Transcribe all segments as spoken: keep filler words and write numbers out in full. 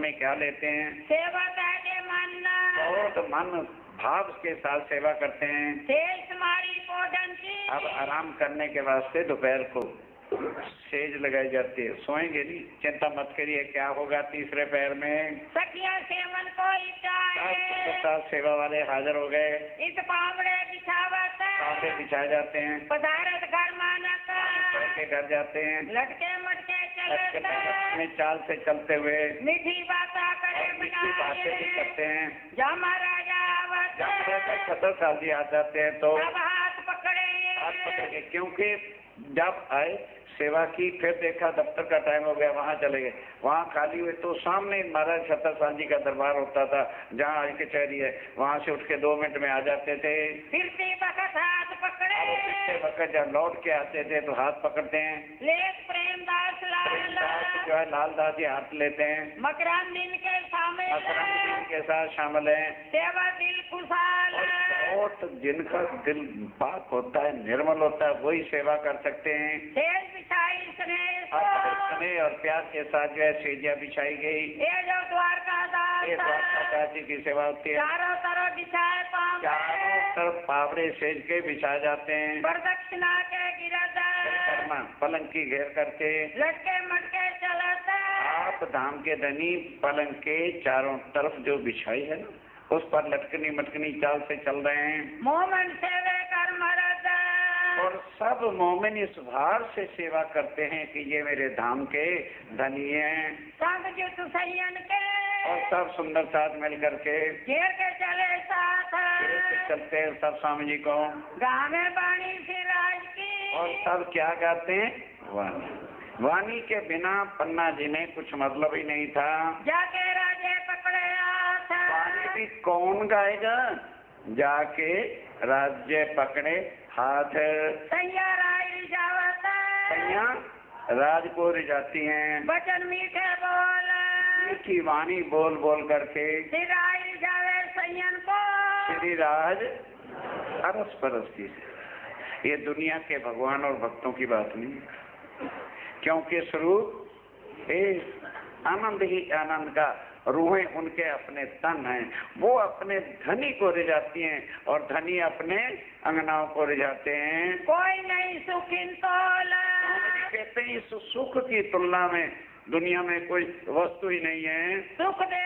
में क्या लेते हैं? सेवा के मन बहुत मन भाव के साथ सेवा करते हैं। शेष मारी भोजन की अब आराम करने के वास्ते दोपहर को सेज लगाई जाती है। सोएंगे नहीं, चिंता मत करिए, क्या होगा तीसरे पैर में। सखिया सेवन को साथ सेवा वाले हाजिर हो गए। इस पावड़े बिछावत पावड़े बिछाए जाते हैं। पधारत घर मानक के घर जाते हैं। लटके मटके चलते में चाल से चलते हुए मीठी बातें करे मीठी बातें भी करते हैं। जब महाराजा सतर साल जी आ जाते हैं तो हाथ पकड़े हाथ पकड़े, क्योंकि जब आए सेवा की, फिर देखा दफ्तर का टाइम हो गया, वहाँ चले गए, वहाँ खाली हुए तो सामने महाराज सत्तर साल जी का दरबार होता था, जहाँ आज कचहरी है, वहाँ से उठ के दो मिनट में आ जाते थे। फिरते वक्त हाथ पकड़े, फिरते वक्त जब लौट के आते थे तो हाथ पकड़ते हैं। लेख प्रेमदास लाल जो है लालदास जी हाथ लेते हैं। मकरान दिन के शामिल मकरान के साथ शामिल है। सेवा दिल खुशहाल बहुत जिनका दिल पाक होता है, निर्मल होता है, वही सेवा कर सकते हैं। स्नेह और प्यार के साथ जो है सेजिया बिछाई गई। ये जो द्वारकादास जी की सेवा होती है। चारों तरफ बिछाए चारों तरफ पावड़े सेज के बिछाए जाते हैं। प्रदक्षिणा के गिरधर पलंग की घेर करके लटके मटके चलते आप धाम के धनी पलंग के चारों तरफ जो बिछाई है उस पर लटकनी मटकनी चाल से चल रहे हैं। मोमन सेवे कर मरद और सब मोमिन इस भाव से सेवा करते हैं कि ये मेरे धाम के धनी हैं। सब जुट सैयन के और सब सुंदर साथ मिल करके घेर के चले साथ चलते हैं सब स्वामी जी को। गाँव में बाणी सिराज की और सब क्या गाते हैं? वाणी। वाणी के बिना पन्ना जी में कुछ मतलब ही नहीं था। जाके राजे पकड़े हाथ वाणी भी कौन गाएगा? जाके राज्य पकड़े हाथ। सैया राय जावत सैया राज को रिझाती हैं। बचन मीठे बोल मीठी वाणी बोल बोल करके राय जावे सैयन को श्री राज अरस परस्ती से। ये दुनिया के भगवान और भक्तों की बात नहीं, क्योंकि स्वरूप आनंद ही आनंद का, रूहें उनके अपने तन हैं, वो अपने धनी को रिझाती हैं और धनी अपने अंगनाओं को रिझाते हैं। कोई नहीं सुखिन तोला कहते हैं इस सुख की तुलना में दुनिया में कोई वस्तु ही नहीं है। सुख दे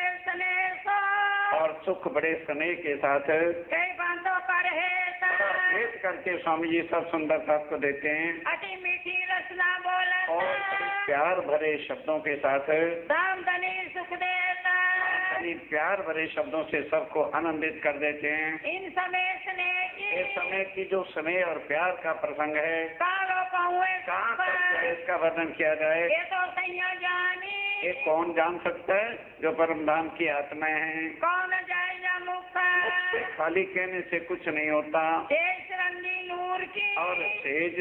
स्नेह और सुख बड़े स्नेह के साथ कई बातों पर है भेद करके स्वामी जी सब सुंदर साथ को देते हैं। अति मीठी रचना बोला और प्यार भरे शब्दों के साथ दाम धनी सुख देता प्यार भरे शब्दों से सबको आनंदित कर देते हैं। इन समय स्नेह की इस समय की जो स्नेह और प्यार का प्रसंग है, कालो पाऊँ कहाँ तक इसका वर्णन किया जाए? ये तो सैया जानी ये कौन जान सकता है? जो परम धाम की आत्माएं हैं। कौन जाएगा मुख खाली कहने से कुछ नहीं होता। तेज रंगी नूर की और तेज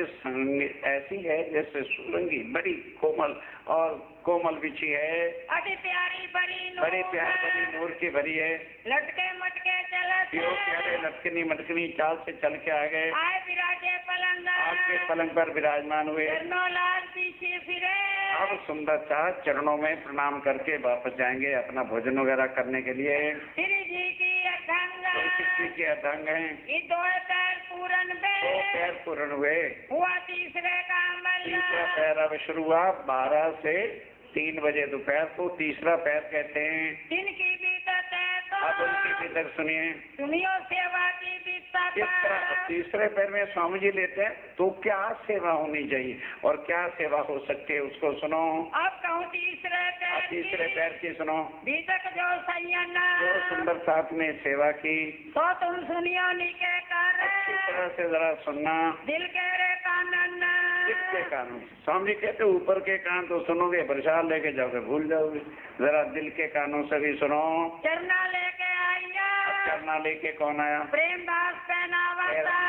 ऐसी है जैसे सुरंगी बड़ी कोमल और कोमल बिछी है। अति प्यारी बड़ी नूर बड़ी प्यारी बड़ी नूर की भरी है। लटके मटके चलते प्यारे लटकनी मटकनी चाल से चल के आ गए। आए विराजे पलंग आपके पलंग पर विराजमान हुए। लाल पीछे फिरे। अब सुंदर सा चरणों में प्रणाम करके वापस जाएंगे अपना भोजन वगैरह करने के लिए। श्री जी की अर्थंग जी के अर्थंग हैं। दो पैर पूरन दो पैर पूर्ण हुए। हुआ तीसरे का अमल। तीसरा पैर अब शुरू हुआ बारह से तीन बजे दोपहर को तीसरा पैर कहते हैं। दिन की बीतत है तो अब उनकी भीतर सुनिए सुनियो सेवा की बीतत। तीसरे पैर में स्वामी जी लेते हैं तो क्या सेवा होनी चाहिए और क्या सेवा हो सकती है उसको सुनो। अब कहूँ तीसरे पैर तीसरे पैर की सुनो। बीतक जो सैयन जो सुंदर साथ में सेवा की तो तुम सुनियो निके कर अच्छी तरह से जरा सुनना। दिल के रे कानन दिल के कानों स्वामी जी कहते ऊपर के कान तो सुनोगे प्रसाद लेके जाओगे भूल जाओगे, जरा दिल के कानों से भी सुनो। चरना लेके आइया। चरना लेके कौन आया? प्रेमदास पहनावा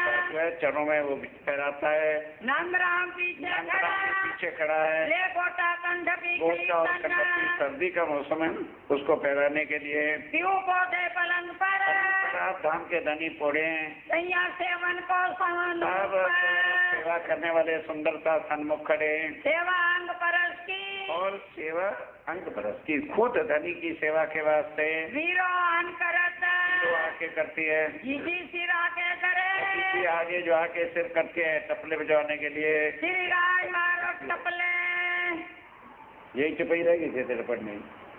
चरणों में वो पहनाता है। नंद राम पीछे खड़ा पीछे खड़ा है। ले गोटा कंठ गोटा और कंठ सर्दी का मौसम है उसको पहनाने के लिए पौधे पलंग पर धाम के धनी पोड़े सैया सेवन को सेवा करने वाले सुंदरता सन्मुख खड़े। सेवा अंग परस की और सेवा अंग बरस की, खुद धनी की सेवा के वास्ते वीरो अन करत जो आके करती है, जी सिर आके करे किसी आगे जो आके सिर करती है टपले बजाने के लिए, श्री राज मारो टपले। यही चुपी रहेगी थे तेरे पढ़ने।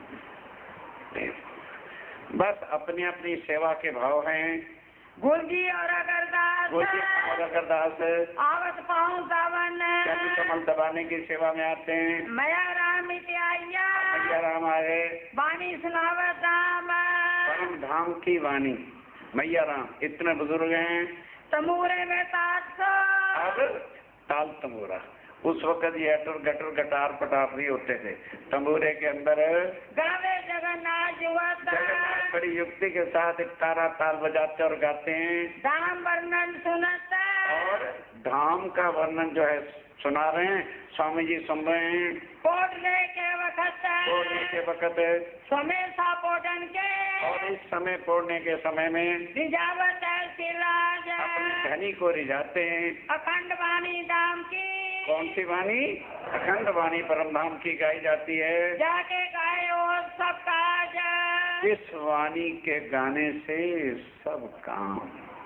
बस अपनी अपनी सेवा के भाव हैं। गुलजी और अगरदास गुलजी और अगरदास आवत पाऊं सावन चंद कमल दबाने की सेवा में आते हैं। मया राम इत्याया मैया राम आए, वाणी सुनावत राम परम धाम की वाणी। मैया राम इतने बुजुर्ग हैं। तमूरे में ताज अब ताल तंबूरा, उस वक्त ये अटर गटर गटार पटार नहीं होते थे। तंबूरे के अंदर गावे जगन्नाथ जुवत जगन्नाथ बड़ी युक्ति के साथ एक तारा ताल बजाते और गाते हैं धाम वर्णन सुनत और धाम का वर्णन जो है सुना रहे हैं। स्वामी जी सुन रहे हैं। पोटने के वक्त पोड़ने के वक्त समेसा पोटन के और इस समय पोड़ने के समय में रिजावत है सिराज अपने धनी को रिझाते हैं। अखंड वाणी धाम की कौन सी वाणी? अखंड वाणी परम धाम की गाई जाती है। जाके गाए और सब काज इस वाणी के गाने से सब काम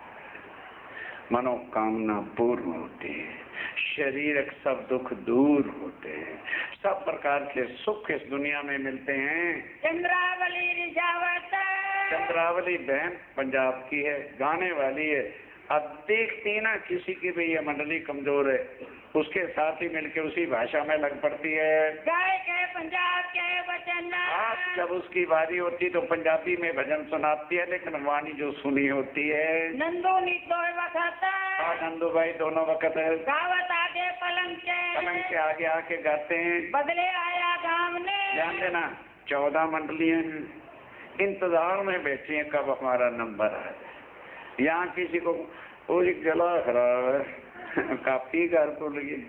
मनोकामना पूर्ण होती है, शरीर सब दुख दूर होते हैं, सब प्रकार के सुख इस दुनिया में मिलते हैं। चंद्रावली रिजावत चंद्रावली बहन पंजाब की है, गाने वाली है। अब देखती ना किसी की भी ये मंडली कमजोर है, उसके साथ ही मिलके उसी भाषा में लग पड़ती है। गाय के पंजाब के वचन आज जब उसकी बारी होती तो पंजाबी में भजन सुनाती है, लेकिन वाणी जो सुनी होती है नंदू नितो वक्त नंदू भाई दोनों वक्त गावत आगे पलंग के पलंग के आगे आके गाते हैं। बदले आया गांव ने ध्यान देना, चौदह मंडलियां हैं, इंतजार में बैठी हैं कब हमारा नंबर आए। यहाँ किसी को पूरी गला खराब है काफी घर को लगी।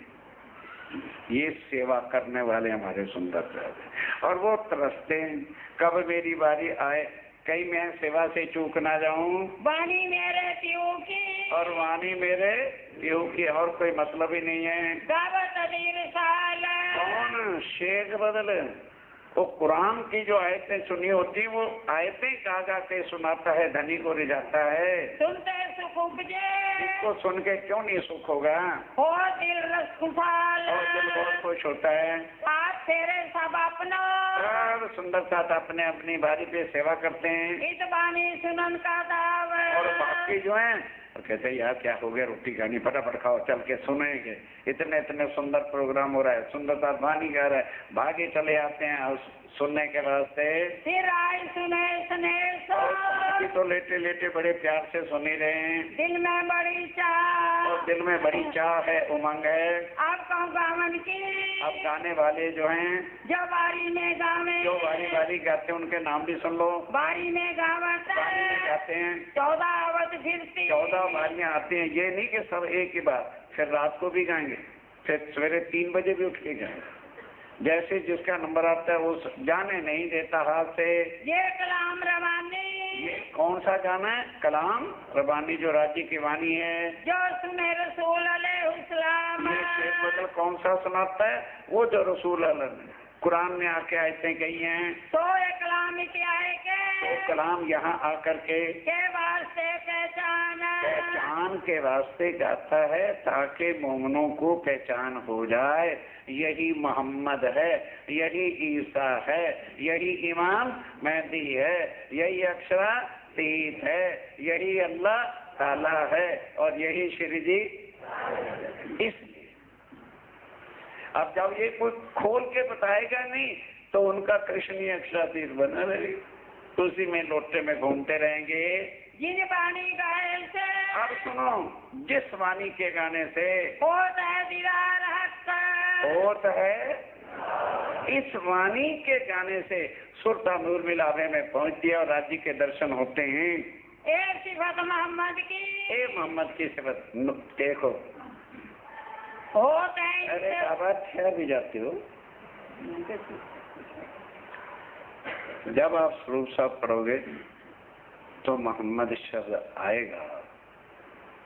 ये सेवा करने वाले हमारे सुंदर साहब और वो तरसते हैं कब मेरी बारी आए, कहीं मैं सेवा से चूक ना जाऊं। वाणी मेरे पीऊ की और वाणी मेरे पीऊ की, और कोई मतलब ही नहीं है। गावत अदीर साल कौन शेख बदल, वो कुरान की जो आयतें सुनी होती वो आयतें गा गा के सुनाता है, धनी को रिझाता है। सुनते सुख उपजे इसको सुन के क्यों नहीं सुख होगा? हो दिल रस खुशाल और दिल बहुत खुश होता है। आप तेरे सब अपना सब सुंदर साथ अपने अपनी बारी पे सेवा करते हैं। इत वाणी सुनन का दाव और बाकी जो है और कहते हैं यार क्या हो गया, रोटी खानी, फटाफट खाओ, चल के सुनेंगे। इतने इतने सुंदर प्रोग्राम हो रहा है, सुंदर साथ वाणी गा रहा है, भागे चले आते हैं और सुनने के वास्ते। सिर आए सुने सुने अभी तो लेटे लेटे बड़े प्यार से सुन ही रहे हैं। दिल में बड़ी चाह और दिल में बड़ी चाह है, उमंग है। आप कहूँ गावन की अब गाने वाले जो हैं जो बारी में गावे जो बारी बारी गाते हैं उनके नाम भी सुन लो। बारी में गावत बारी में गाते हैं, चौदह आवत फिरती चौदह बारियां आती हैं। ये नहीं कि सब एक ही बार, फिर रात को भी गाएंगे, फिर सवेरे तीन बजे भी उठ के गाएंगे। जैसे जिसका नंबर आता है वो जाने नहीं देता हाथ से। ये कलाम रवानी ये कौन सा गाना है? कलाम रबानी जो राज्य की वाणी है। जो सुने रसूल अलैहिस्सलाम ये शेख बदल कौन सा सुनाता है? वो जो रसूल अल्लाह ने कुरान में आके आयतें कही हैं। तो एक कलाम क्या है के तो कलाम यहाँ आकर के के वास्ते पहचान पहचान के वास्ते गाता है ताकि मोमनों को पहचान हो जाए। यही मोहम्मद है, यही ईसा है, यही इमाम मेहदी है, यही अक्षरातीत है, यही अल्लाह ताला है और यही श्री जी। इस अब जब ये कोई खोल के बताएगा नहीं तो उनका कृष्ण ही अक्षरातीत बना रहेगा, उसी में लोटे में घूमते रहेंगे। जिन वाणी गाए से अब सुनो, जिस वाणी के गाने से होत है दीदार हक होत है, इस वाणी के गाने से सुरता नूर मिलावे में पहुंचती है और राज्य के दर्शन होते हैं। एक सिफत मोहम्मद की ए मोहम्मद की सिफत देखो। होत है अरे बाबा ठहर भी जाते हो। जब आप स्वरूप साहब पढ़ोगे तो मोहम्मद शब्द आएगा,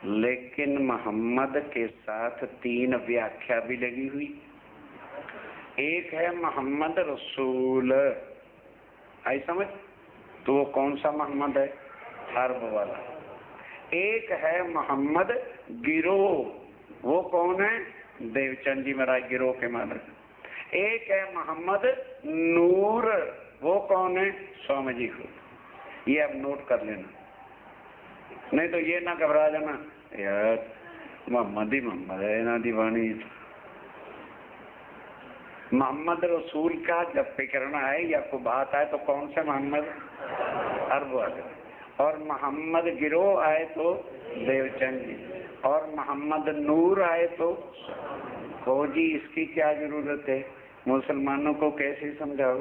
लेकिन मोहम्मद के साथ तीन व्याख्या भी लगी हुई। एक है मोहम्मद रसूल, आई समझ? तो वो कौन सा मोहम्मद है? हर्ब वाला। एक है मोहम्मद गिरोह, वो कौन है? देवचंद जी महाराज गिरोह के मालिक। एक है मोहम्मद नूर, वो कौन है? स्वामी जी खुद। ये अब नोट कर लेना, नहीं तो ये ना घबरा जाना यार मोहम्मद ही मोहम्मद है ना दीवानी। मोहम्मद रसूल का जब फिक्रना है या कोई बात आए तो कौन से मोहम्मद? अरब वाले। और मोहम्मद गिरोह आए तो देवचंद जी, और मोहम्मद नूर आए तो फौजी। इसकी क्या जरूरत है? मुसलमानों को कैसे समझाओ?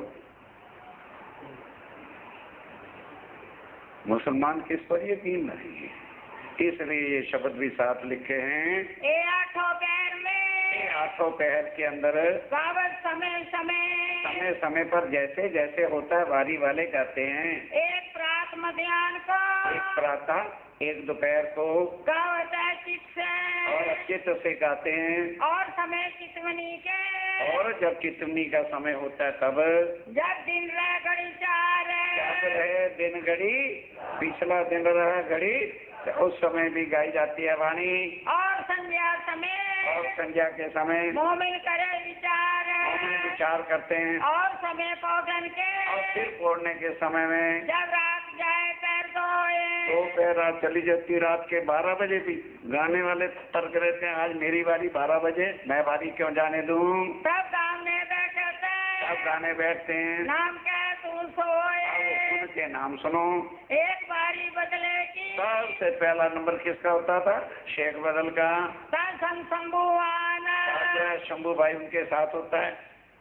मुसलमान किस पर यकीन नहीं है, इसलिए ये शब्द भी साथ लिखे हैं। ए आठों पैर में, आठों पहर के अंदर गावत समय समय समय समय पर जैसे जैसे होता है वारी वाले गाते हैं। एक प्रात मध्याह्न को, एक प्रातः, एक दोपहर को, गावत है चित्त से, और चित्त से गाते हैं। और समय चितवनी के, और जब चितवनी का समय होता है तब, जब दिन रह घड़ी चार, जब रहे दिन घड़ी, पिछला दिन रहा घड़ी, तो उस समय भी गाई जाती है वाणी। और संध्या समय, और संध्या के समय मोमिन करे विचार, मोमिन विचार करते हैं। और समय पौधन के, और फिर फोड़ने के समय में, जब रात जाए पैर धोए, तो पैर रात चली जाती, रात के बारह बजे भी गाने वाले तर्क रहते हैं आज मेरी बारी बारह बजे, मैं बारी क्यों जाने दूं? तब गाने बैठे थे, सब गाने बैठते हैं। नाम क्या तू सोए, उनके नाम सुनो। एक बारी बदले की, सबसे पहला नंबर किसका होता था? शेख बदल का। संग शंभुआना, शंभू भाई उनके साथ होता है,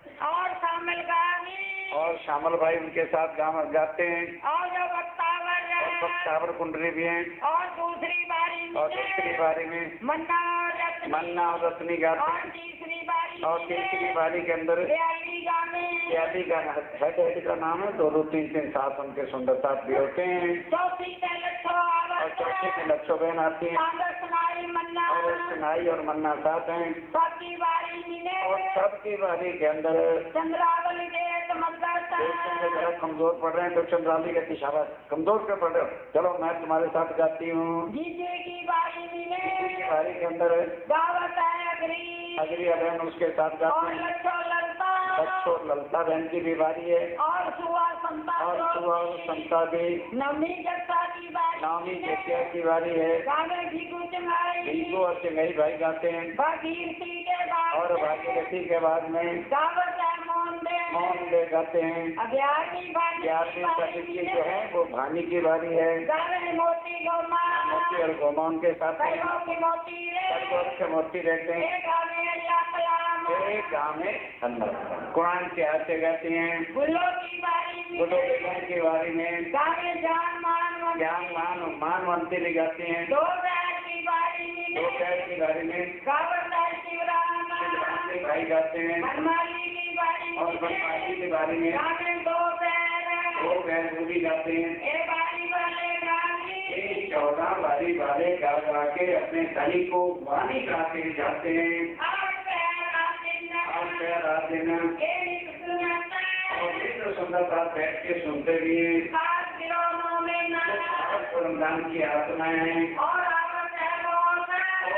और शामिल गानी, और श्यामल भाई उनके साथ गा, गाते हैं। और जो बक्तावर और बक्तावर कुंडली भी हैं। और दूसरी बारी में, और दूसरी बारी में मन्ना और रत्नी, मन्ना और रत्नी गाते और हैं। तीसरी बारी और तीसरी बारी के अंदर दयाली गाने, इत्यादि का हेड हेड का नाम है। दो दो तीन तीन सात उनके सुंदर साथ भी होते हैं। चौथी में लच्छो और चौथी में लच्छो बहन आती है, आवत, सुनाई मन्ना, और सिनाई और मन्ना साथ हैं। सबकी बारी मिले, और सबकी बारी के अंदर चंद्रावली देत मदरसा, जरा कमजोर पड़ रहे हैं तो चंद्रावली कहती शाबाश, कमजोर क्यों पड़ रहे हो, चलो मैं तुम्हारे साथ गाती हूँ। जीजे की बारी मिले, की बारी के अंदर गावत है अगरी, अगली बहन उसके साथ गाती और हैं। लच्छो लड़ता, बच्चों ललता बहन की भी बारी है। और सुआ संता, और सुबह और समता भी। नवमी जत्ता की बारी, नामी जतिया की बारी है। गावे भीगू चंगाई, भीगू और चिंगाई भाई गाते हैं। भागीरथी के बाद, और भागीरथी के बाद में गावत है मोहन दे, मौन दे गाते हैं। ग्यारहवीं बारी, ग्यारहवीं सदी जो है वो भानी की बारी है। गावे मोती गोमा, मोती और गोमान के साथ में कईयों की मोती रे, कईयों के मोती रहते हैं। एक गावे अल्लाह कलाम, एक गाँव में अल्लाह कुरान के हाथ से गाते हैं। गुल्लो की बारी गुल्लो में, बेगम की बारी में गावे जान मान वन, ज्ञान मान मानवंती भी गाते हैं। दो पैर की बारी दो में, पैर की बारी में गावत है शिवरामा, शिवरात्रि भाई गाते हैं। बनमाली की बारी और बनमाली की बारी में गावे दो पैर, दो पैर वो भी गाते हैं। ए बारी वाले गानी, ये चौदह बारी वाले गा गा के अपने धनी को वाणी गा के जाते हैं। आठ पैर आते और न, पैर रात देना ए निकलता, और मित्र सुंदर साथ बैठ के सुनते भी हैं। सात गिरोनों में न, और रमजान की आत्माएं हैं। और आवत है रोज़,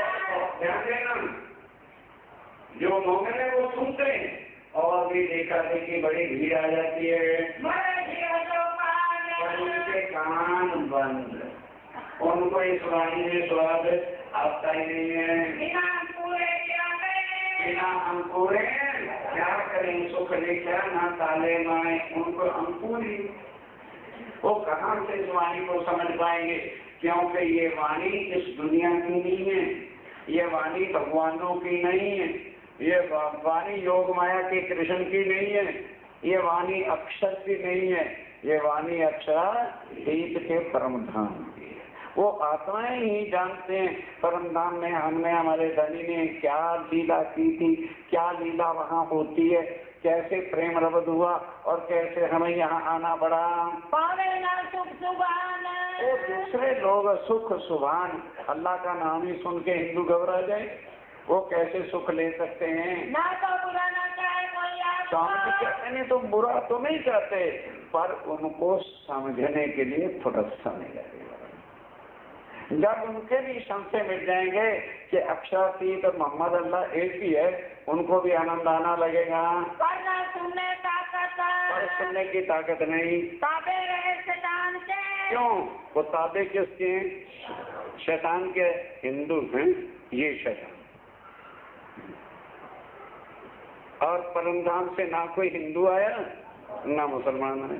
और ध्यान देना, जो मोमिन है वो सुनते हैं, और भी देखा देखी बड़ी भीड़ आ जाती है। मरे जीव जो और पार, उनके कान बंद, उनको इस वाणी में स्वाद आता ही नहीं है। बिना पूरे जावे, बिना अंकुरे क्या करें सुख लेकर ना ताले माए, उनको अंकुरी वो कहाँ से इस वाणी को समझ पाएंगे? क्योंकि ये वाणी इस दुनिया की नहीं है, ये वाणी भगवानों की नहीं है, ये वाणी योग माया के कृष्ण की नहीं है, ये वाणी अक्षर की नहीं है, ये वाणी अक्षर दीप के परम धाम की है। वो आत्माएं ही जानते हैं परम धाम में हमने हमारे धनी ने क्या लीला की थी, क्या लीला वहाँ होती है, कैसे प्रेम रबद हुआ और कैसे हमें यहाँ आना पड़ा। पावे ना सुख सुभान, वो दूसरे लोग सुख सुभान अल्लाह का नाम ही सुन के हिंदू घबरा जाए, वो कैसे सुख ले सकते हैं? ना तो बुरा ना चाहे कोई स्वामी जी कहते नहीं तो बुरा तो नहीं चाहते, पर उनको समझने के लिए थोड़ा समय लगेगा। जब उनके भी संशय मिट जाएंगे कि अक्षरातीत और मोहम्मद अल्लाह एक ही है, उनको भी आनंद आना लगेगा। वरना सुनने ताकत पर सुनने की ताकत नहीं। ताबे रहे शैतान के। क्यों? वो ताबे किसके? शैतान के। हिंदू हैं ये शैतान, और परमधाम से ना कोई हिंदू आया ना मुसलमान आया।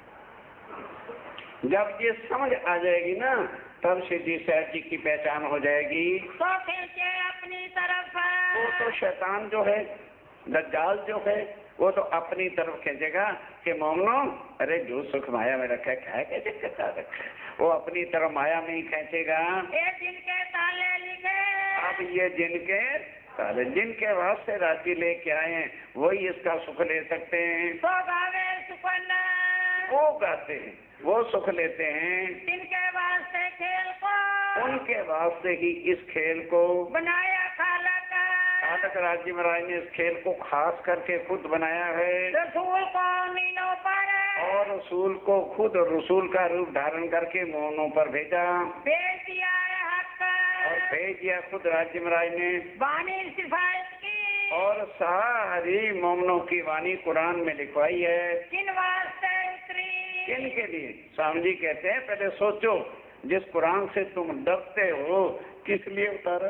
जब ये समझ आ जाएगी ना, तब सिद्धि साहब जी की पहचान हो जाएगी। तो खींचे अपनी तरफ। वो तो शैतान जो है, दज्जाल जो है, वो तो अपनी तरफ खींचेगा कि मोमनो, अरे जो सुख माया में रखा है क्या है, कैसे कैसा रखा है, वो अपनी तरफ माया में ही खींचेगा। ये जिनके ताले लिखे। अब ये जिनके ताले, जिनके वास्ते राशि लेके आए हैं, वही इसका सुख ले सकते हैं। तो गावे सुपन्न। वो गाते हैं, वो सुख लेते हैं। जिनके वास्ते खेल को। उनके वास्ते ही इस खेल को बनाया खालक। खालक राज्य महाराज ने इस खेल को खास करके खुद बनाया है। रसूल को मीनों पर। और रसूल को खुद रसूल का रूप धारण करके मोहनों पर भेजा। भेज दिया है हक। और भेज दिया खुद राज्य महाराज ने। वाणी सिफारिश की। और सारी मोमनों की वाणी कुरान में लिखवाई है। किन वास्ते उतरी। किन के लिए? स्वामी जी कहते हैं पहले सोचो, जिस कुरान से तुम डरते हो किस लिए उतारा?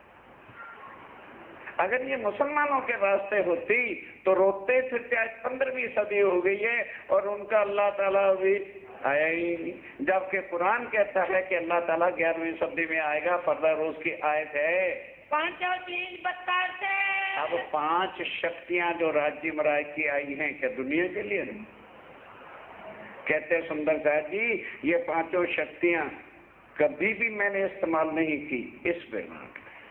अगर ये मुसलमानों के वास्ते होती तो रोते फिरते, आज पंद्रहवीं सदी हो गई है और उनका अल्लाह ताला भी आया ही नहीं। जबकि कुरान कहता है कि अल्लाह ताला ग्यारहवीं सदी में आएगा, फर्दा रोज की आयत है। पांचों चीज बत्ता से। अब पांच शक्तियां जो राज्य महाराज की आई हैं, क्या दुनिया के लिए नहीं? कहते सुंदर साहब जी, ये पांचों शक्तियां कभी भी मैंने इस्तेमाल नहीं की इस ब्रह्मांड।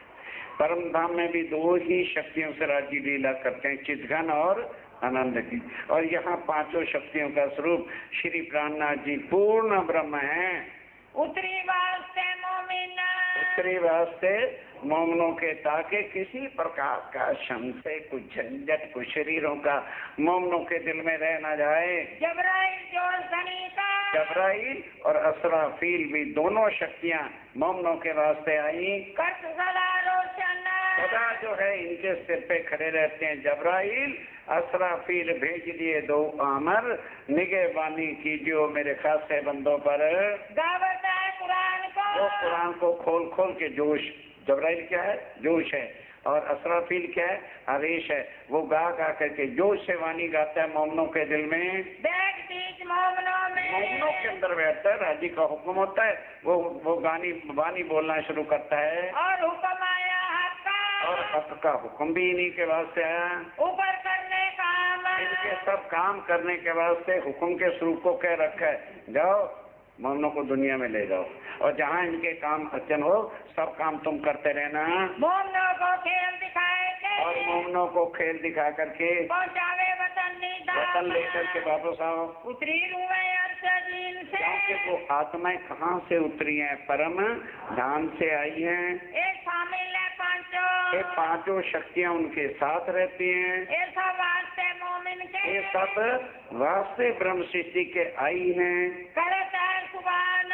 परम धाम में भी दो ही शक्तियों से राज्य लीला करते हैं, चिदघन और आनंद की। और यहाँ पांचों शक्तियों का स्वरूप श्री प्राणनाथ जी पूर्ण ब्रह्म है। उतरी वास्ते मोमिन। उत्तरी वास्ते मोमनों के, ताकि किसी प्रकार का संशय, कुछ झंझट, कुछ शरीरों का मोमनों के दिल में रह न जाए। जबराइल जो सनीता। जबराइल और असराफील भी दोनों शक्तियां मोमनों के वास्ते आई। कर्त सदा रोशन। सदा जो है इनके सिर पे खड़े रहते हैं। जबराइल असराफील भेज दिए दो आमर, निगहबानी कीजिए मेरे खासे बंदों पर। दावत है कुरान को। वो कुरान को खोल खोल के जोश। जबराइल क्या है? जोश है। और असराफील क्या है? आवेश है। वो गा गा करके जोश से वाणी गाता है मोमनों के दिल में। बैठ बीच मोमनों में। मोमनों के अंदर बैठता है, राजी का हुक्म होता है, वो वो गानी वाणी बोलना शुरू करता है। और हुक्म आया हक का। और हक का हुक्म भी इन्हीं के वास्ते आया। ऊपर करने काम। इनके सब काम करने के वास्ते हुक्म के स्वरूप को कह रखा है, जाओ मोमनों को दुनिया में ले जाओ, और जहाँ इनके काम अर्चन हो सब काम तुम करते रहना। मोमनों को खेल दिखाए के। और मोमनों को खेल दिखा करके पहुँचावे वतन नीदा। वतन लेकर के वापस आओ। उतरी रुए अर्शदीन से। क्योंकि वो आत्माएं कहाँ से उतरी हैं? परम धाम से आई हैं। एक शामिल है पांचों। ये पांचों शक्तियां उनके साथ रहती हैं। ये सब वास्ते मोमिन के। ये सब वास्ते ब्रह्म सृष्टि के आई हैं। करत है सुभान।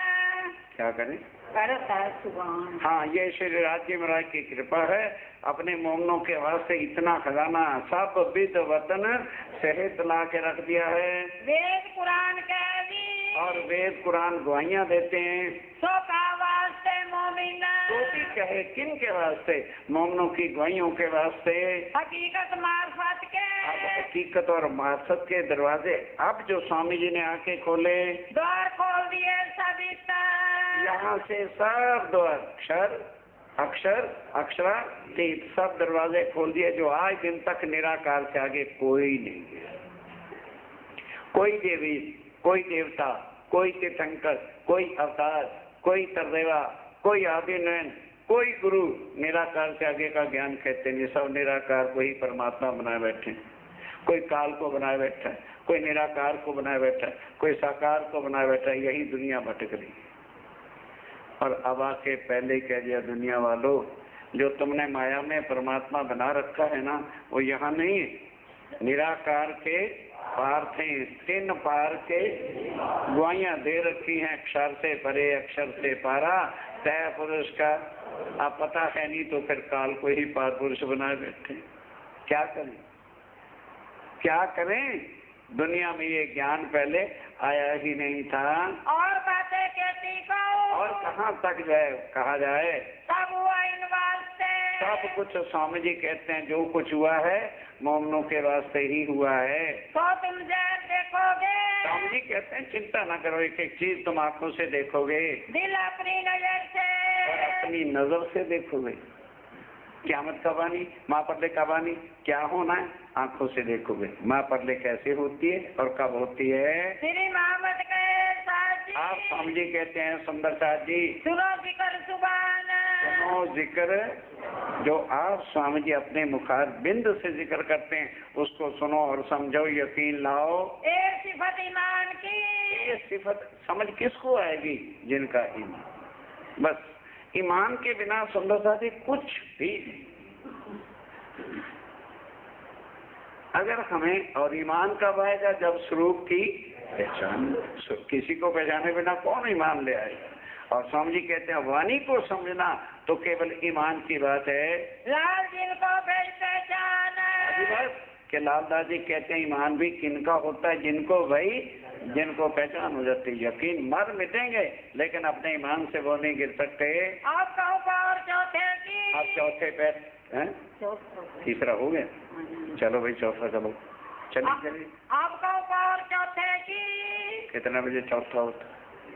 क्या करें? करत है सुभान। हाँ, ये श्री राज्य महाराज की कृपा है। अपने मोमनों के वास्ते इतना खजाना सब विद वतन सहित ला के रख दिया है। वेद कुरान के भी। और वेद कुरान गवाहियां देते हैं। सो का वास्ते मोमिन। तो भी कहे किन के वास्ते? मोमनों की गवाहियों के वास्ते। हकीकत मार्फत के। अब हकीकत और मार्फत के दरवाजे अब जो स्वामी जी ने आके खोले, द्वार खोल दिए सभी। यहाँ से सब दो अक्षर अक्षर अक्षरातीत सब दरवाजे खोल दिए, जो आज दिन तक निराकार से आगे कोई नहीं गया। कोई देवी, कोई देवता, कोई तीर्थंकर, कोई अवतार, कोई तरदेवा, कोई आदिनयन, कोई गुरु निराकार से आगे का ज्ञान कहते नहीं। सब निराकार को ही परमात्मा बनाए बैठे। कोई काल को बनाए बैठा है, कोई निराकार को बनाए बैठा है, कोई साकार को बनाए बैठा है। यही दुनिया भटक रही। और अब आके पहले कह दिया, दुनिया वालों, जो तुमने माया में परमात्मा बना रखा है ना, वो यहाँ नहीं है, निराकार के पार थे, तीन पार के गुआइयां दे रखी हैं, अक्षर से परे अक्षर से पारा, तय पुरुष का आप पता है नहीं तो फिर काल को ही पार पुरुष बनाए बैठे। क्या करें क्या करें, दुनिया में ये ज्ञान पहले आया ही नहीं था। और बातें कहती को और कहाँ तक जाए कहा जाए, सब हुआ इन वास्ते। सब कुछ स्वामी जी कहते हैं जो कुछ हुआ है मोमनों के वास्ते ही हुआ है। तो तुम जब देखोगे, स्वामी जी कहते हैं चिंता ना करो, एक एक चीज तुम आंखों से देखोगे, दिल अपनी नजर से और अपनी नजर से देखोगे। क़यामत कब आनी, माँ परले कब आनी, क्या होना है, आंखों से देखोगे। माँ परले कैसे होती है और कब होती है। श्री मोहम्मद के साथ जी, आप स्वामी जी कहते हैं सुंदर साथ जी, सुनो जिक्र सुबान, सुनो जिक्र, जो आप स्वामी जी अपने मुखार बिंद से जिक्र करते हैं उसको सुनो और समझो, यकीन लाओ। एक सिफत ईमान की, ये सिफत समझ किसको आएगी, जिनका ईमान। बस ईमान के बिना सुंदर साथी कुछ भी नहीं। अगर हमें, और ईमान कब आएगा, जब स्वरूप की पहचान, किसी को पहचाने बिना कौन ईमान ले आएगा। और स्वामी जी कहते हैं वाणी को समझना तो केवल ईमान की बात है। लाल जिनको भेज पहचान, कि लालदास जी कहते हैं ईमान भी किनका होता है, जिनको भाई जिनको पहचान हो जाती है। यकीन मर मिटेंगे लेकिन अपने ईमान से वो नहीं गिर सकते। आप कहो और चौथे की, आप चौथे पे हैं, तीसरा हो गया, चलो भाई चौथा चलो चलिए चलिए। आप कहो और चौथे की, कितना बजे चौथा होता,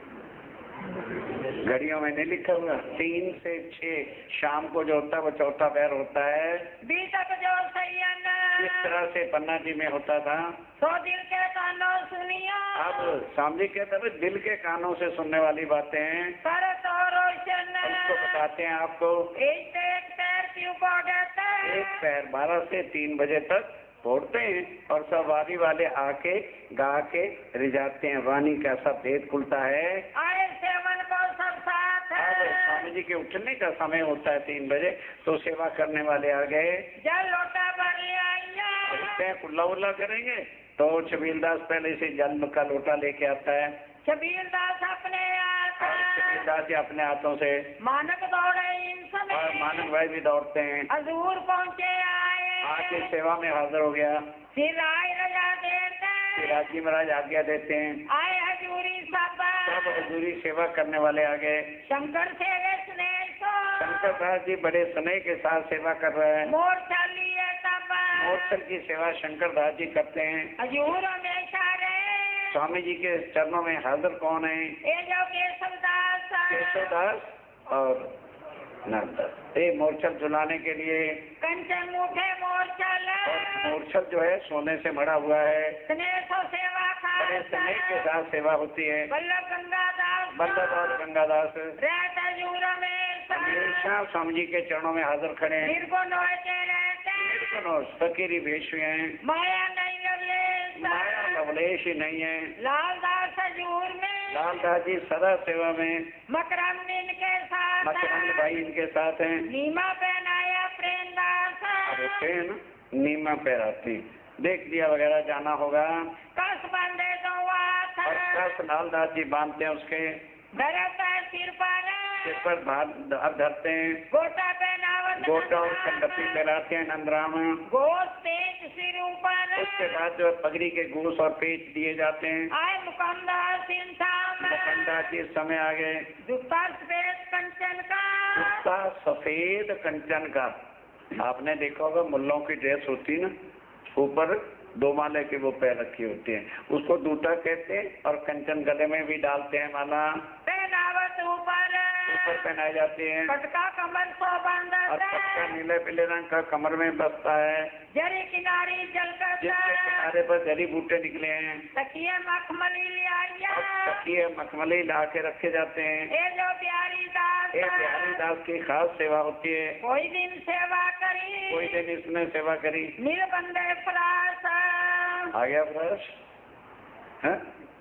घड़ियों में नहीं लिखा हुआ, तीन से छह शाम को जो होता है वो चौथा पैर होता है। बी तक जो सैयन, इस तरह से पन्ना जी में होता था। सो दिल के कानों सुनिया, अब सामने कहते हैं दिल के कानों से सुनने वाली बातें हैं, कर तो रोशन, उसको बताते हैं आपको। एक एक पैर क्यों पौड़ते, एक पैर बारह से तीन बजे तक पौड़ते हैं और सब वाणी वाले आके गा के रिझाते हैं, वाणी का सब भेद खुलता है। आए सेवन को सब साथ है, अब स्वामी जी के उठने का समय होता है तीन बजे, तो सेवा करने वाले आ गए, जल लोटा भर ले आइया, उठते हैं कुल्ला उल्ला करेंगे तो छबीलदास पहले से जल का लोटा लेके आता है। छबील दास अपने आता, और छबीलदास जी अपने हाथों से, मानक दौड़े इन और समय, मानक भाई भी दौड़ते हैं, हजूर पहुँचे आए, आके सेवा में हाजिर हो गया। फिर आए रजा देते, राज जी महाराज आज्ञा देते हैं, आए हजूरी सब, सब हजूरी सेवा करने वाले आ गए। शंकर से वे स्नेह को, शंकर दास जी बड़े स्नेह के साथ सेवा कर रहे हैं। मोर्चा लिए तब, मोर्चल की सेवा शंकर दास जी करते हैं। हजूर हमेशा रहे, स्वामी जी के चरणों में हाजिर कौन है, ये जो केशव दास, केशव दास और नंददास। ये मोर्चल झुलाने के लिए, कंचन मुठे मोर्चल, और मोर्चल जो है सोने से मड़ा हुआ है, स्नेह सो सेवा बड़े स्नेह के खास, साथ सेवा होती है। बल्लभ गंगादास, बल्लभ और गंगादास रहत हजूर हमेशा, हमेशा स्वामी जी के चरणों में हाजिर खड़े हैं। निर्गुण होते रहते, निर्गुण फकीरी भेष हुए हैं, माया नहीं लवलेश, माया लवलेश ही नहीं है। लालदास हजूर में, लालदास जी सदा सेवा में, मकरम इनके साथ, मकरंद भाई इनके साथ हैं। नीमा पहनाया प्रेम दास, अब होते हैं ना नीमा पैराती, देख लिया वगैरह जाना होगा, कस बंदे दो हाथ, और कस लालदास जी बांधते हैं, उसके धरता सिर पर, सिर पर भार अब धरते हैं, गोटा पहनावत, गोटा और कंडपी पहनाते हैं नंदराम। गोश पेच सिर ऊपर, उसके बाद जो पगड़ी के गोश और पेच दिए जाते हैं। आए मुकमदास इंसान, मुकंदा जी इस समय आ गए, जूता सफेद कंचन का, जूता सफेद कंचन का। आपने देखा होगा मुल्लों की ड्रेस होती है ना, ऊपर दो माले की वो पैर रखी होती है, उसको दूता कहते हैं, और कंचन गले में भी डालते हैं माला, पहनावत ऊपर, ऊपर पहनाई जाती है। पटका कमर सो बंद, और पटका नीले पीले रंग का कमर में बसता है, जरी किनारी जलकर, जिसके किनारे पर जड़ी बूटे निकले हैं, तकिए मखमली ले आइया, और तकिए मखमली ला के रखे जाते हैं। ये जो प्यारी दास, ये बिहारी दास की खास सेवा होती है। कोई दिन सेवा करी, कोई दिन इसने सेवा करी, निर्बंधे प्रास, आ गया फ्राश है।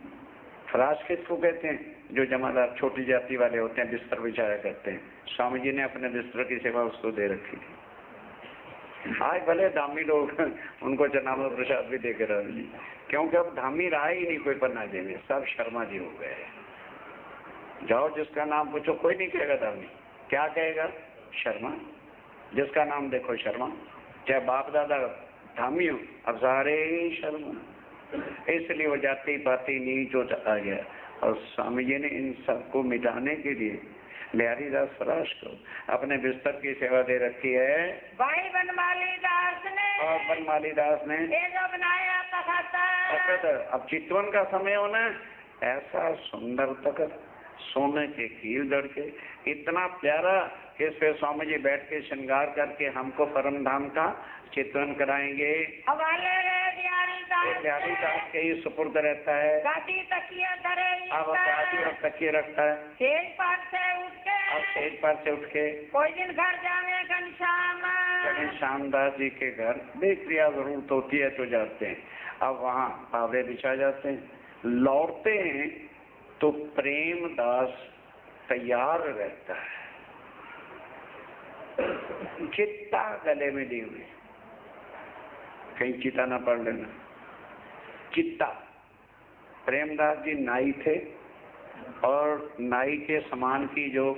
फ्राश किसको कहते हैं, जो जमादार छोटी जाति वाले होते हैं, बिस्तर बिछाया करते हैं। स्वामी जी ने अपने बिस्तर की सेवा उसको दे रखी थी। आज भले धामी लोग उनको चनामृत प्रसाद भी दे कर क्योंकि अब धामी रहा ही नहीं कोई पन्ना जी में, सब शर्मा जी हो गए। जाओ जिसका नाम पूछो कोई नहीं कहेगा धामी, क्या कहेगा? शर्मा। जिसका नाम देखो शर्मा, चाहे बाप दादा धामी हो, अब सारे ही शर्मा। इसलिए वो जाति पाति नीच हो आ गया। और स्वामी जी ने इन सबको मिटाने के लिए बिहारी दास फराश को अपने बिस्तर की सेवा दे रखी है। भाई बनमाली दास ने और बनमाली दास ने ये जो बनाया तखत। अब चितवन का समय होना, ऐसा सुंदर तखत सोने के कील जड़ के, इतना प्यारा कि इस पे स्वामी जी बैठ के श्रृंगार करके हमको परम धाम का चितवन कराएंगे। हवाले बिहारी दास बिहारी दास के ही सुपुर्द रहता है। गादी तकिया धरे अब गादी और तकिए रखता है। सेज पर से उठ के अब सेज पर से उठ के कोई दिन घर जावे घनश्याम घनश्याम दास जी के घर बेक्रिया जरूरत होती है तो जाते हैं। अब वहाँ पावड़े बिछा जाते हैं, लौटते हैं तो प्रेम दास तैयार रहता है, चित्ता गले में ली हुई, कहीं चिता ना पड़ लेना। चित्ता प्रेमदास जी नाई थे और नाई के समान की जो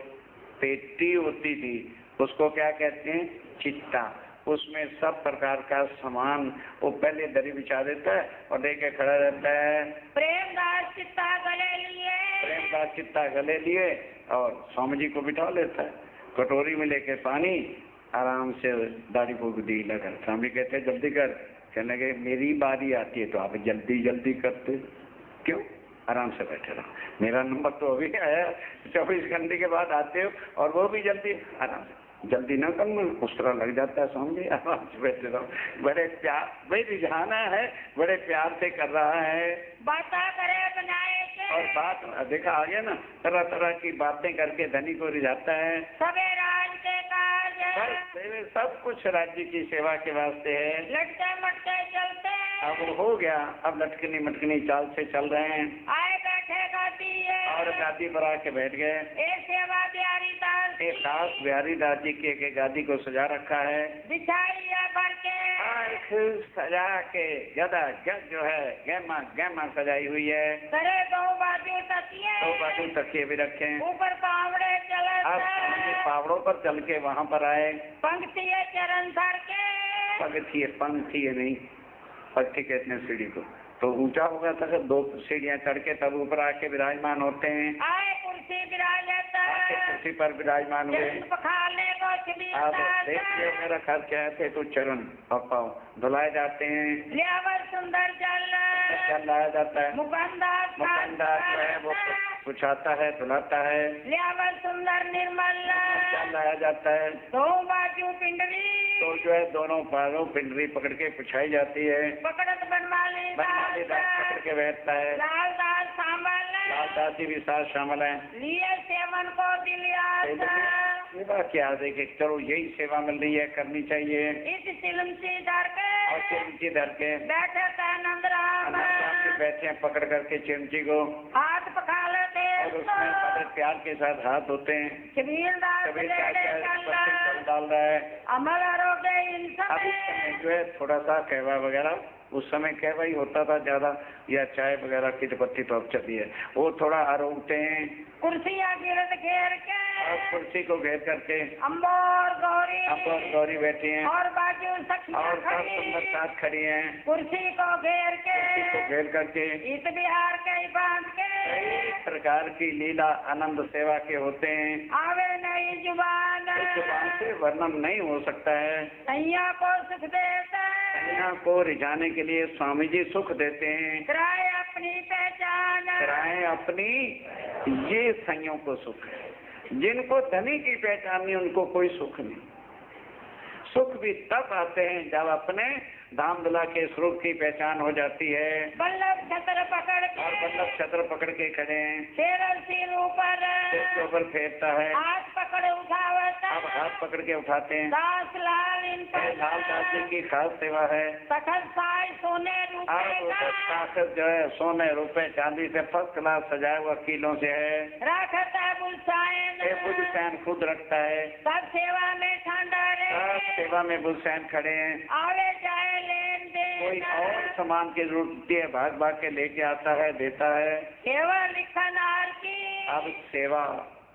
पेटी होती थी उसको क्या कहते हैं? चित्ता। उसमें सब प्रकार का सामान वो पहले दरी बिछा देता है और लेके खड़ा रहता है। प्रेमदास चित्ता गले लिए प्रेमदास चित्ता गले लिए और स्वामी जी को बिठा लेता है, कटोरी में लेके पानी, आराम से दाढ़ी फूक दी लगा। स्वामी कहते हैं जल्दी कर, कहने लगे मेरी बारी आती है तो आप जल्दी जल्दी करते क्यों? आराम से बैठे रहो, मेरा नंबर तो अभी आया, चौबीस घंटे के बाद आते हो और वो भी जल्दी। आराम से, जल्दी ना करना, उस तरह लग जाता है स्वामी, आराम से बैठे रहो। बड़े प्यार, भाई रिझाना है, बड़े प्यार से कर रहा है। बाता करे बनाए के और बात देखा आ गया ना, तरह तरह की बातें करके धनी को रिझाता है। सबे राज के काज सब सब कुछ राज्य की सेवा के वास्ते है। लटके मटके चलते अब हो गया, अब लटकनी मटकनी चाल से चल रहे हैं। आए बैठे गाती है और गादी पर आके बैठ गए। एक सेवा बिहारी दास एक दास बिहारी दास जी की एक गादी को सजा रखा है, बिछाई है भर के एक सजा के गदा गद जो है गैमा गैमा सजाई हुई है। करे दो बाजू तकिए दो बाजू तकिए भी रखे। ऊपर पावड़े चले अब पावड़ों पर चल के वहाँ पर आए। पंक्ति है चरण धर के पंक्ति है, पंक्ति है नहीं, पंक्ति कहते हैं सीढ़ी को, तो ऊंचा होगा था दो सीढ़ियाँ चढ़ के तब ऊपर आके विराजमान होते हैं। आए कुर्सी विराजत कुर्सी पर विराजमान हुए। पखाले को अब देखिए मेरा ख्याल क्या है तो चरण और पाँव धुलाए जाते हैं। ल्यावर सुंदर जल जल लाया जाता है। मुकंदार मुकंदार जो है वो पुछाता है, धुलाता है। ल्यावर सुंदर निर्मल जल लाया जाता है। दो बाजू पिंडली तो जो है दोनों पैरों पिंडली पकड़ के पुछाई जाती है। पकड़त बनमाली बनमाली दास पकड़ के बैठता है। लाल दास शामिल लाल दास जी भी साथ शामिल है। लिए सेवन को दिलिया सेवा क्या देखे, चलो यही सेवा मिल रही है, करनी चाहिए। इस चिलमची धर के और चिमची धर के बैठे नंद राम बैठे हैं पकड़ करके चिमची को, हाथ पखा लेते और उसमें बड़े प्यार के साथ हाथ धोते हैं। कबीर दास कबीर दास डाल रहा है। अमल आरोग्य इन अब उस समय जो है थोड़ा सा कहवा वगैरह, उस समय कहवा ही होता था ज्यादा, या चाय वगैरह की पत्ती तो अब चली है, वो थोड़ा आरोगते हैं। कुर्सियाँ गिरद घेर के और कुर्सी को घेर करके अम्बोर गौरी अम्बोर गौरी बैठी हैं और बाजू सखियाँ और सब खड़ी सुंदर साथ खड़ी हैं। कुर्सी को घेर के कुर्सी को घेर करके इत बिहार के बांध के कई प्रकार की लीला आनंद सेवा के होते हैं। आवे नहीं जुबान इस जुबान से वर्णन नहीं हो सकता है। सैया को सुख देता सैया को रिझाने के लिए स्वामी जी सुख देते हैं। कराए अपनी पहचान कराए अपनी, ये सैयों को सुख है। जिनको धनी की पहचान नहीं उनको कोई सुख नहीं। सुख भी तब आते हैं जब अपने धाम दुला के स्वरूप की पहचान हो जाती है। बल्लभ छत्र पकड़ के और बल्लभ छत्र पकड़ के खड़े हैं, शेरल सिर ऊपर सिर के ऊपर फेरता है। हाथ पकड़ उठावता अब हाथ पकड़ के उठाते हैं। दास लाल इन पर लाल दास जी की खास सेवा है। सखत साई सोने रुपए अब का ताकत जो है सोने रुपए चांदी से फर्स्ट क्लास सजाया हुआ किलो से है। रखता बुलसायन ये बुलसैन खुद रखता है। सब सेवा में ठंडा सब रहे सेवा में बुलसैन खड़े हैं। आवे जाए लेन कोई देन और सामान की जरूरत होती है भाग भाग के लेके आता है, देता है। सेवा लिखनार की अब सेवा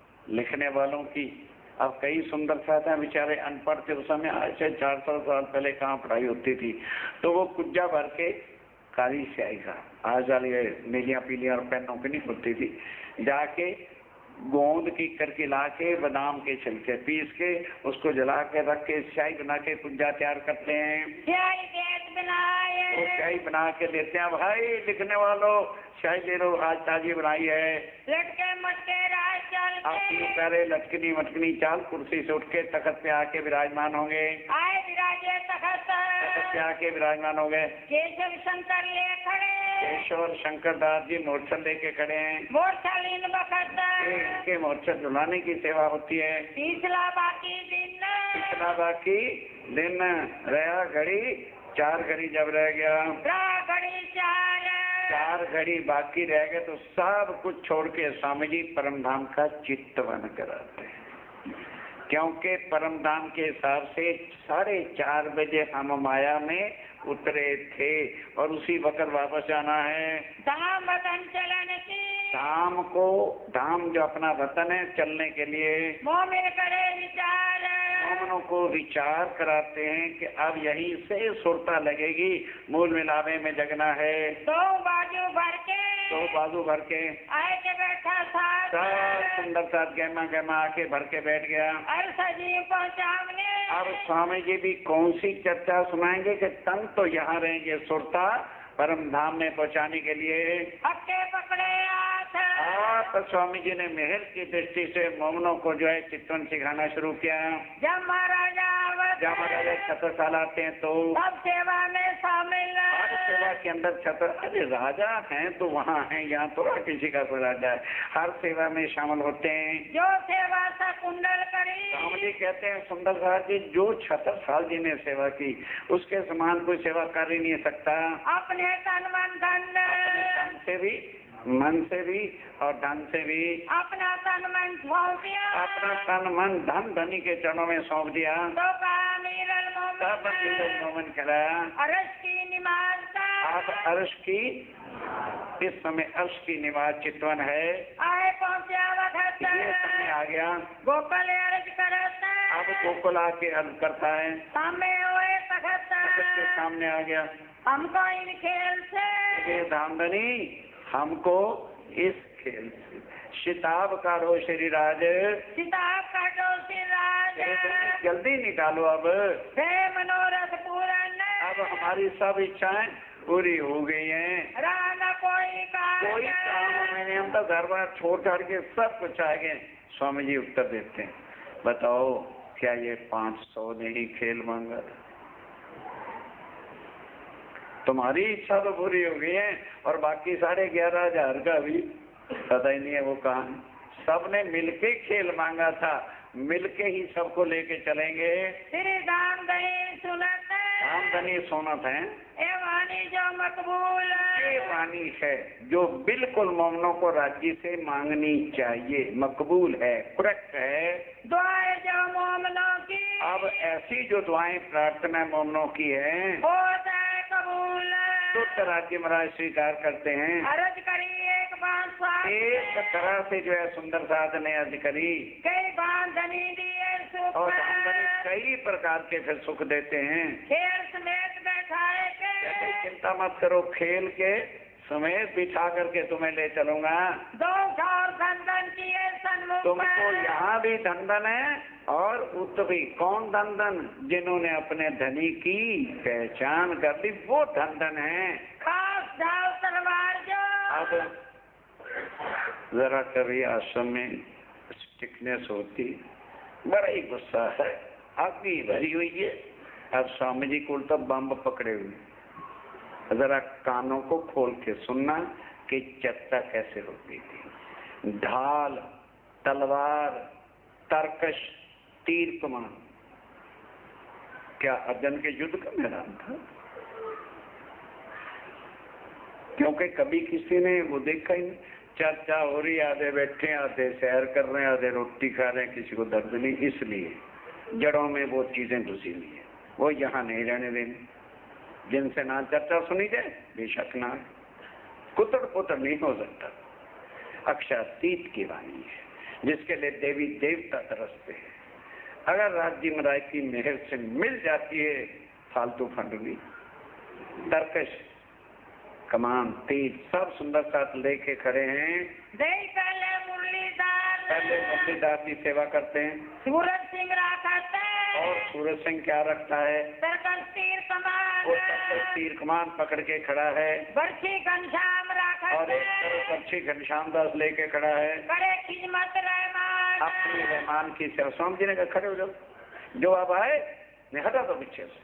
लिखने वालों की अब कई सुंदर साथ हैं बेचारे अनपढ़ थे उस समय, आज से चार सौ साल पहले कहाँ पढ़ाई होती थी, तो वो कुज्जा भर के काली स्याही का आज वाली नीलियाँ पीलियाँ और पेनों की नहीं होती थी, जाके गोंद की करके ला के बादाम के छिलके पीस के उसको जला के रख के स्याही बना के कुज्जा तैयार करते हैं। स्याही गैस बनाए वो स्याही बना के देते हैं, भाई लिखने वालों स्याही ले लो, आज ताजी बनाई है। लटके मटके राज आपकी चलते पैरे लटकनी मटकनी चाल कुर्सी से उठ के तखत पे आके विराजमान होंगे। आए विराजे तखत तखत पे आके विराजमान हो गए। केशव शंकर ले खड़े केशव और शंकर दास जी मोर्चल लेके खड़े हैं। मोरछलीन बखत इनके मोर्चल झुलाने की सेवा होती है। तीसरा बाकी दिन पिछला बाकी दिन रहा घड़ी, चार घड़ी जब रह गया, राह घड़ी चार चार घड़ी बाकी रह गए तो सब कुछ छोड़ के स्वामी जी परम धाम का चित्तवन कराते हैं, क्योंकि परम धाम के हिसाब से साढ़े चार बजे हम माया में उतरे थे और उसी वक्त वापस जाना है। धाम वतन चलन की धाम को, धाम जो अपना वतन है, चलने के लिए मोमिन करे विचार मोमनों को विचार कराते हैं कि अब यहीं से सुरता लगेगी, मूल मिलावे में जगना है। दो बाजू भर के तो बाजू भर के आए के बैठा साथ सब सुंदर साथ गहमा गहमा आके भर के बैठ गया। और सजीव पहुँचावने अब स्वामी जी भी कौन सी चर्चा सुनाएंगे कि तन तो यहाँ रहेंगे सुरता परम धाम में पहुँचाने के लिए। हक्के पकड़े हाथ आप स्वामी जी ने मेहर की दृष्टि से मोमनों को जो है चितवन सिखाना शुरू किया। जब महाराजा आवत जब महाराजा छतर साल आते हैं तो सब सेवा में शामिल हर सेवा के अंदर छतर, अरे राजा हैं तो वहाँ हैं, यहाँ तो किसी का कोई राजा है, हर सेवा में शामिल होते हैं। जो सेवा सा कुंडल करी स्वामी जी कहते हैं सुंदर साहब जी जो छतर साल जी ने सेवा की उसके समान कोई सेवा कर ही नहीं सकता। अपने तन मन धन अपने तन से भी, मन से भी और धन से भी अपना तन मन सौंप दिया अपना तन मन धन धनी के चरणों में सौंप दिया। तो कहा नीरल तब मोमिन मोमन कराया। अरस की निमाज का आप अर्श की, इस समय अर्श की निवास चितवन है, आए पहुँचा वक्त ये समय आ गया। गोपाल अर्ज करता अब गोकुल आके अर्ज करता है, सामने हुए तखत तखत के सामने आ गया। हमको इन खेल से ये धामधनी हमको इस खेल से शिताब काटो श्री राज, सिताब काटो सिर राज जल्दी निकालो अब हे मनोरथ पूरन अब हमारी सब इच्छाएं पूरी हो गई हैं। रहा न कोई कोई काम मैंने, हम तो घर बार छोड़ छाड़ के सब कुछ आ गए। स्वामी जी उत्तर देते हैं, बताओ क्या ये पाँच सौ ने ही खेल मांगा? तुम्हारी इच्छा तो पूरी हो गई है और बाकी साढ़े ग्यारह हजार का भी पता ही नहीं है वो कहाँ। सबने मिलके खेल मांगा था, मिलके ही सबको लेके चलेंगे। श्री दाम दही सुनत आमदनी सोनत है, ए वाणी जो मकबूल ये वाणी है जो बिल्कुल मोमनों को राज्य से मांगनी चाहिए, मकबूल है, करेक्ट है। दुआएं जो मोमनों की अब ऐसी जो दुआएं प्रार्थना मोमनों की है हो जाए कबूल तो राज्य महाराज स्वीकार करते हैं। अर्ज करी एक बात साथ एक तरह से जो है सुंदर साध ने अर्ज करी कई बात धनी दिए सुख और आमदनी कई प्रकार के फिर सुख देते हैं। खेल समेत बैठाए कहते के चिंता मत करो, खेल के समेत बिठा करके तुम्हें ले चलूंगा। दो और धंधन किए सन्मुख तुमको यहाँ भी धंधन है और उत भी। कौन धंधन? जिन्होंने अपने धनी की पहचान कर ली वो धंधन है। खास ढाल तलवार जो अब जरा कभी आश्रम में स्टिकनेस होती, बड़ा ही गुस्सा है, आग भरी हुई है। अब स्वामी जी को तो बम पकड़े हुए, जरा कानों को खोल के सुनना कि चर्चा कैसे होती थी। ढाल, तलवार, तरकश, तीर कमान, क्या अर्जुन के युद्ध का मैदान था? क्योंकि कभी किसी ने वो देखा ही नहीं। चर्चा हो रही, आधे बैठे, आधे सैर कर रहे हैं, आधे रोटी खा रहे हैं, किसी को दर्द नहीं। इसलिए जड़ों में वो चीजें घुसी हुई है, वो यहाँ नहीं रहने देनी। जिनसे ना चर्चा सुनी जाए, बेशक ना, कुतड़ पुतड़ नहीं हो सकता। अक्षातीत की वाणी है, जिसके लिए देवी देवता तरसते हैं। अगर राज्य मराय की मेहर से मिल जाती है फालतू फंडगी, तर्कश, कमान, तीर, सब सुंदर साथ लेके खड़े हैं। पहले मुरलीधर पहले मुरलीधर की सेवा करते हैं। सूरज सिंह रखते और सूरज सिंह क्या रखता है? सरकस तीर कमान वो सरकस तीर कमान पकड़ के खड़ा है। बर्छी घनश्याम और एक तरफ बर्छी घनश्याम दास लेके खड़ा है। करे खिजमत रहमान अपनी रहमान की सेवा। स्वामी जी ने कहा खड़े हो जाओ, जो आप आए नहीं हटा दो पीछे से।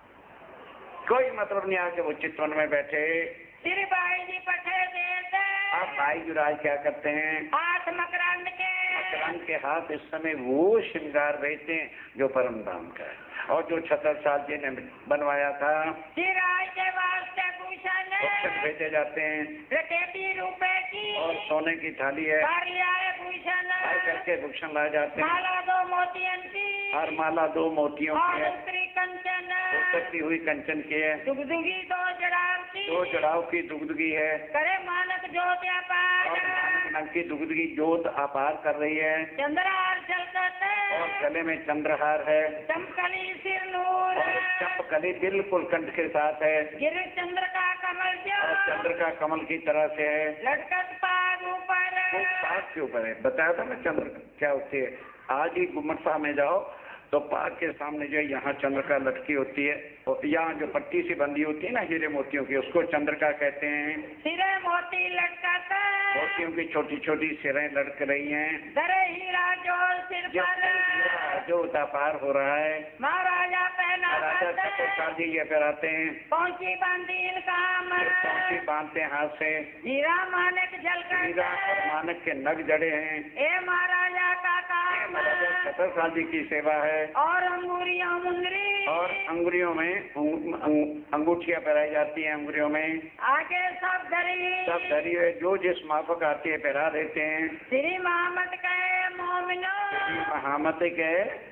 कोई मतलब नहीं आके वो चितवन में बैठे। श्री भाई जी पठे देते। अब भाई जुराज क्या करते हैं? हाथ मकरंद के मकरंद के हाथ इस समय वो श्रृंगार भेजते हैं जो परम धाम का है और जो छत्रसाल जी ने बनवाया था। सिराज के वास्ते भूषण भूषण भेजे जाते हैं। रटेबी रुपए की और सोने की थाली है, कार्यालय भूषण भाई करके भूषण लाए जाते हैं। माला दो मोतियन की हर माला दो मोतियों की और है। दूसरी कंचन उत्तरती हुई कंचन की है। दुगदुगी दो जड़ाव की दो चढ़ाव की दुगदगी है। करे मानक ज्योति और अपार नानक नाम की दुगदगी जोत अपार कर रही है। चंद्रहार चलते और गले में चंद्रहार है। चमकली सिर नूर और चंपकली बिल्कुल कंठ के साथ है। गिर चंद्र का कमल जो और चंद्र का कमल की तरह से है। लटकत पाग ऊपर वो पाग के ऊपर है। बताया था ना चंद्र क्या होती है। आज ही गुम्मट में जाओ तो पाग के सामने जो यहाँ चंद्र का लटकी होती है, और यहाँ जो पट्टी सी बंधी होती है ना हीरे मोतियों की, उसको चंद्र का कहते हैं। सिरे मोती लटकत मोतियों की छोटी छोटी सिरें लटक रही हैं। दरे हीरा जो सिर जो पर जो उतापार हो रहा है। महाराजा पहना राजा छत्रसाल जी ये पहनाते हैं। पहुंची बांधी काम पहुंची बांधते हैं हाथ से। हीरा मानक झलकर हीरा और मानक के नग जड़े हैं। ए महाराजा का काम महाराजा छत्रसाल जी की सेवा है। और अंगूरियों मुंदरी और अंगुरियों में अंग- अंग- अंगूठियां पहनाई जाती हैं। अंगुरियों में आगे सब धरी सब धरी हुए जो जिस माफक आती है पहना देते हैं। श्री मोहम्मद कहे मोमिनो महामत के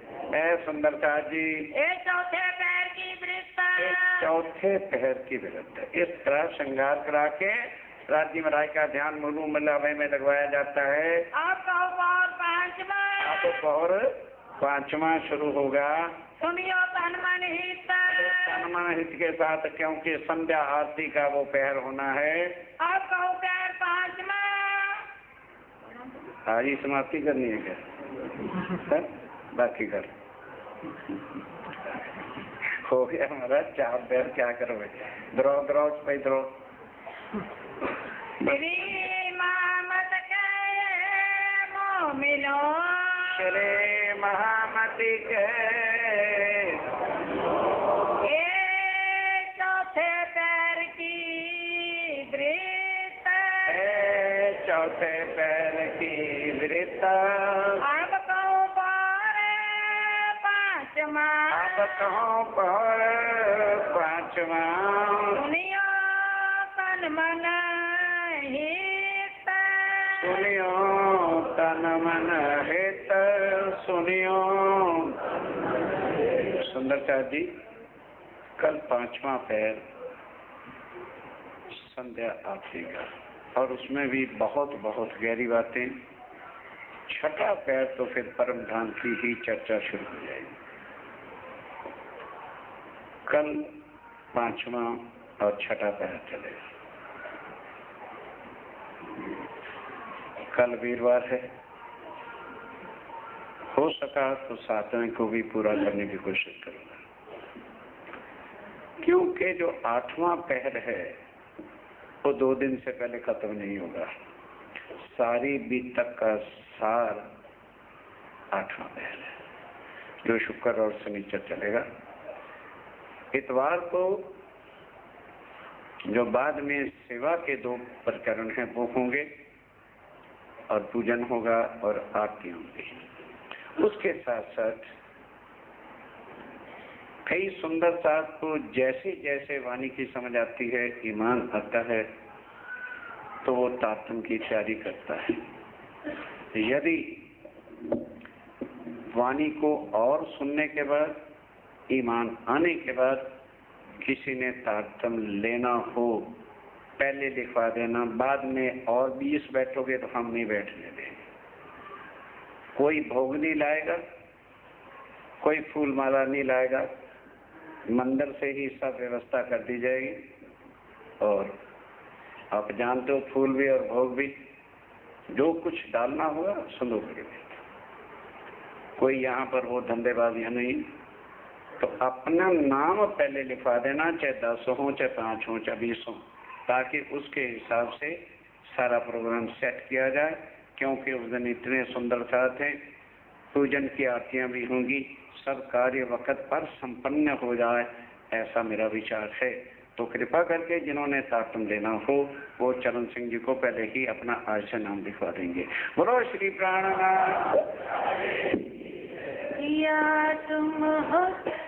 ए सुंदरता जी ए चौथे पैर की वृत्ता एक चौथे पहर की विरुद्ध इस तरह श्रृंगार करा के राज्य में राय का ध्यान मुलू मल्लावे में लगवाया जाता है। अब कहो और पांचवा अब और पांचवा शुरू होगा। सुनियो तन मन हित तन हित के साथ, क्योंकि संध्या आरती का वो पहर होना है। अब कहो पैर पांचवा आज ही समाप्ति करनी है क्या? बाकी कर हो गया हमारा चार पैर। क्या करोगे? द्रो द्रो पे द्रो। श्री मोहम्मद कहे मोमिनो श्री महामती के ए चौथे पैर की वृत्त ए चौथे पैर की वृत्ता। अब कहूँ पर पांचवा अब कहूँ पर पांचवा। सुनियो तन मन हित सुनियो तन मन हित सुनियो। सुंदरता जी कल पांचवा पैर संध्या आरती का, और उसमें भी बहुत बहुत गहरी बातें। छठा पैर तो फिर परम धाम की ही चर्चा शुरू हो जाएगी। कल पांचवा और छठा पैर चलेगा। कल वीरवार है, हो सका तो सातवें को भी पूरा करने की कोशिश करूंगा, क्योंकि जो आठवां पहर है वो दो दिन से पहले खत्म नहीं होगा। सारी बीतक का सार आठवां पहर है, जो शुक्र और शनिचर चलेगा। इतवार को जो बाद में सेवा के दो प्रकरण हैं वो होंगे, और पूजन होगा और आरती होंगी। उसके साथ साथ कई सुंदर साथ को जैसे जैसे वाणी की समझ आती है, ईमान आता है, तो वो तारतम की तैयारी करता है। यदि वाणी को और सुनने के बाद, ईमान आने के बाद किसी ने तारतम लेना हो, पहले लिखवा देना, बाद में और बीस बैठोगे तो हम नहीं बैठने देंगे। कोई भोग नहीं लाएगा, कोई फूल माला नहीं लाएगा, मंदिर से ही सब व्यवस्था कर दी जाएगी। और आप जानते हो फूल भी और भोग भी, जो कुछ डालना होगा संदूक में। कोई यहाँ पर वो धंधेबाजियां नहीं, तो अपना नाम पहले लिखवा देना, चाहे दस हो, चाहे पांच हो, चाहे बीस हो, ताकि उसके हिसाब से सारा प्रोग्राम सेट किया जाए। क्योंकि उस दिन इतने सुंदर साथ हैं, पूजन की आरतियां भी होंगी, सब कार्य वक्त पर संपन्न हो जाए, ऐसा मेरा विचार है। तो कृपा करके जिन्होंने तारतम लेना हो वो चरण सिंह जी को पहले ही अपना आज से नाम लिखवा देंगे। बोलो श्री प्राणनाथ। या तुम हो